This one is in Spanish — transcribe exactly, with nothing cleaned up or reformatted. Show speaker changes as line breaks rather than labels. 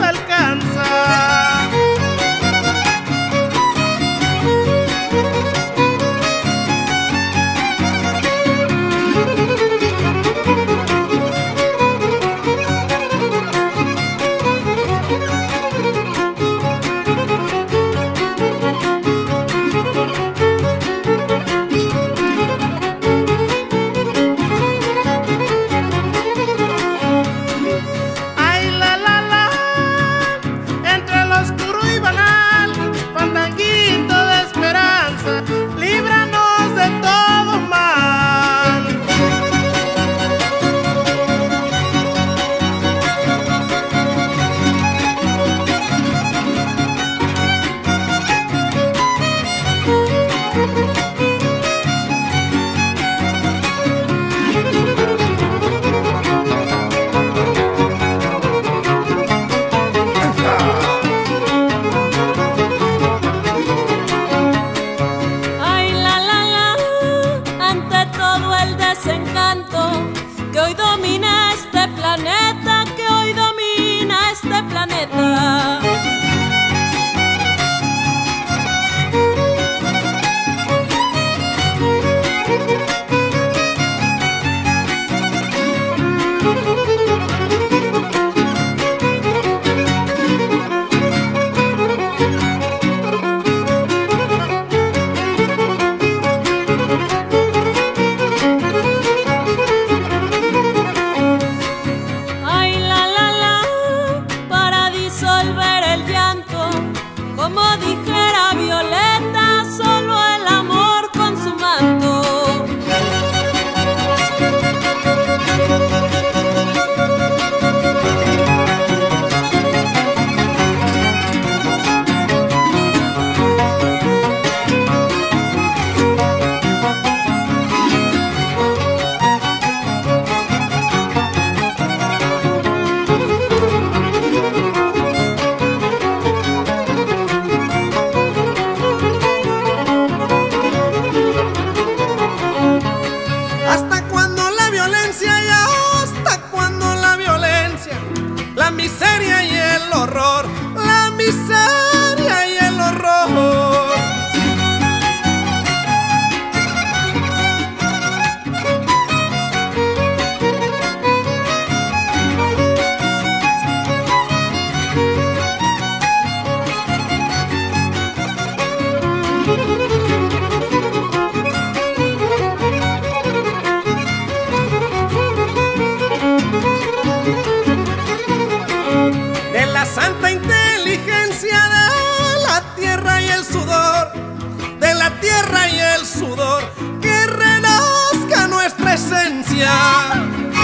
alcanza.
Que hoy domina este planeta, que hoy domina este planeta. Como dijera Violeta, solo el amor con su manto.
La miseria y el horror, la miseria y el horror. De la santa inteligencia de la tierra y el sudor, de la tierra y el sudor, que renazca nuestra esencia.